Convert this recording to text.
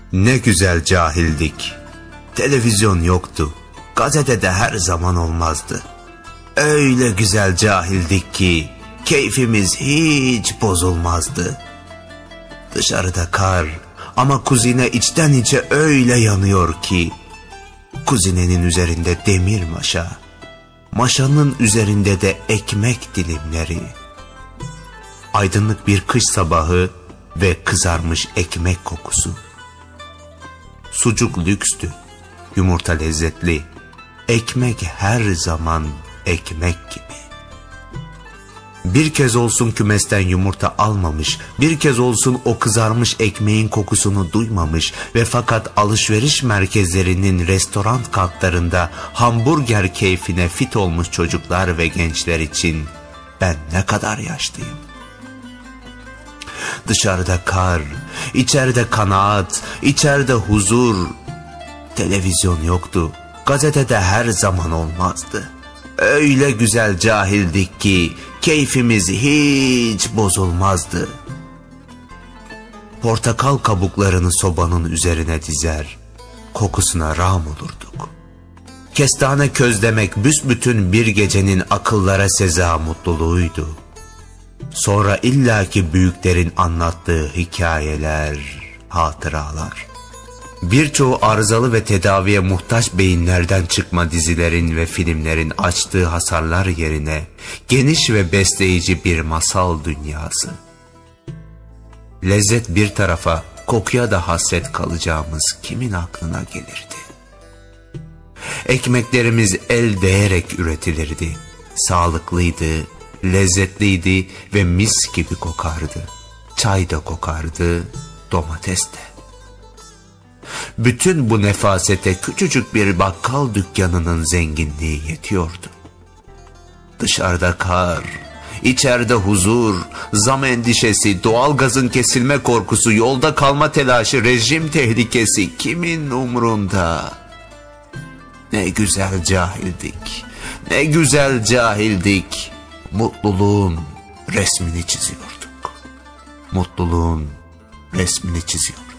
Ne güzel cahildik. Televizyon yoktu. Gazetede her zaman olmazdı. Öyle güzel cahildik ki keyfimiz hiç bozulmazdı. Dışarıda kar ama kuzine içten içe öyle yanıyor ki, kuzinenin üzerinde demir maşa, maşanın üzerinde de ekmek dilimleri. Aydınlık bir kış sabahı ve kızarmış ekmek kokusu. Sucuk lükstü, yumurta lezzetli, ekmek her zaman ekmek gibi. Bir kez olsun kümesten yumurta almamış, bir kez olsun o kızarmış ekmeğin kokusunu duymamış ve fakat alışveriş merkezlerinin restoran katlarında hamburger keyfine fit olmuş çocuklar ve gençler için ben ne kadar yaşlıyım. Dışarıda kar, içeride kanaat, içeride huzur. Televizyon yoktu, gazetede her zaman olmazdı. Öyle güzel cahildik ki keyfimiz hiç bozulmazdı. Portakal kabuklarını sobanın üzerine dizer, kokusuna rağm olurduk. Kestane közlemek büsbütün bir gecenin akıllara seza mutluluğuydu. Sonra illaki büyüklerin anlattığı hikayeler, hatıralar. Birçoğu arızalı ve tedaviye muhtaç beyinlerden çıkma dizilerin ve filmlerin açtığı hasarlar yerine geniş ve besleyici bir masal dünyası. Lezzet bir tarafa, kokuya da hasret kalacağımız kimin aklına gelirdi? Ekmeklerimiz el değerek üretilirdi. Sağlıklıydı, lezzetliydi ve mis gibi kokardı. Çay da kokardı, domates de. Bütün bu nefasete küçücük bir bakkal dükkanının zenginliği yetiyordu. Dışarıda kar, içeride huzur, zam endişesi, doğalgazın kesilme korkusu, yolda kalma telaşı, rejim tehlikesi kimin umrunda? Ne güzel cahildik, ne güzel cahildik. Mutluluğun resmini çiziyorduk. Mutluluğun resmini çiziyorduk.